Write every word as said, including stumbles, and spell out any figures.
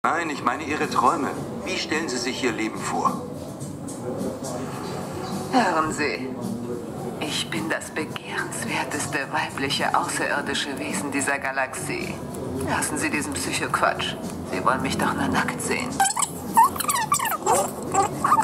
Nein, ich meine Ihre Träume. Wie stellen Sie sich Ihr Leben vor? Hören Sie, ich bin das begehrenswerteste weibliche außerirdische Wesen dieser Galaxie. Lassen Sie diesen Psychoquatsch. Sie wollen mich doch nur nackt sehen.